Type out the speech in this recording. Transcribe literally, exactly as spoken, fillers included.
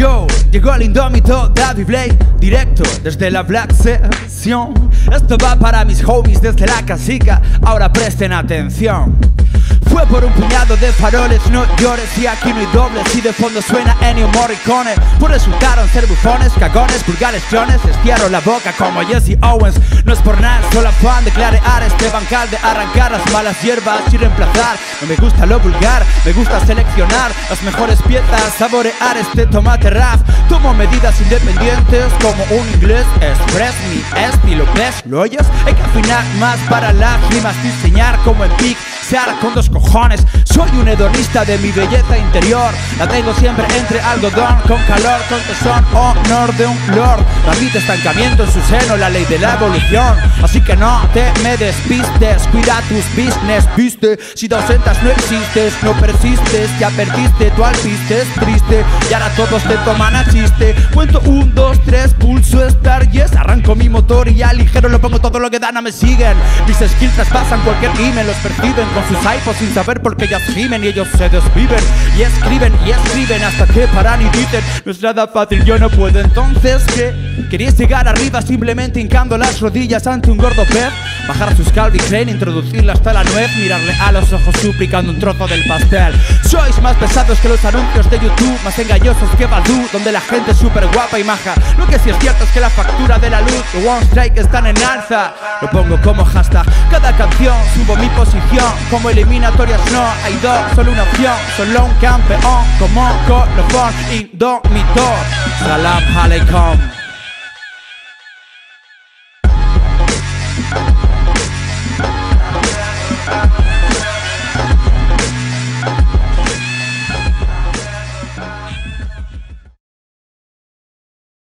Yo, llegó el indómito David Blade, directo desde la Black Session. Esto va para mis homies desde la casica, ahora presten atención. Fue por un puñado de faroles, no llores, y aquí no hay dobles. Y de fondo suena Ennio Morricone. Pues resultaron ser bufones, cagones, vulgares clones. Les cierro la boca como Jesse Owens. No es por nada, solo afán de clarear este bancal, de arrancar las malas hierbas y reemplazar. No me gusta lo vulgar, me gusta seleccionar las mejores piezas, saborear este tomate rap. Tomo medidas independientes como un inglés express. Mi estilo, ¿ves? ¿Lo oyes? Hay que afinar más para las rimas, diseñar como en Pic, se hará con dos cojones. Soy un hedonista de mi belleza interior. La tengo siempre entre algodón, con calor, con tesón, honor de un lord. La vida estancamiento en su seno, la ley de la evolución. Así que no te me despistes, cuida tus business, viste. Si te ausentas no existes, no persistes, ya perdiste, tú alpiste, es triste. Y ahora todos te toman a chiste. Cuento un, dos, tres, pulso, star, yes. Arranco mi motor y ya ligero lo pongo todo lo que dan, a me siguen. Mis skills traspasan cualquier email, los perciben con sus iPhones sin saber por qué ellas gimen, y ellos se desviven y escriben y escriben hasta que paran y dicen: no es nada fácil, yo no puedo. Entonces, ¿qué? ¿Queríais llegar arriba simplemente hincando las rodillas ante un gordo pez? Bajar sus Calvin Klein, introducirla hasta la nuez, mirarle a los ojos suplicando un trozo del pastel. Sois más pesados que los anuncios de YouTube, más engañosos que Badoo, donde la gente es súper guapa y maja. Lo que sí es cierto es que la factura de la luz de One Strike están en alza. Lo pongo como hashtag, cada canción subo mi posición. Como eliminatorias no hay dos, solo una opción. Solo un campeón como colofón, indómito. Salam aleikum.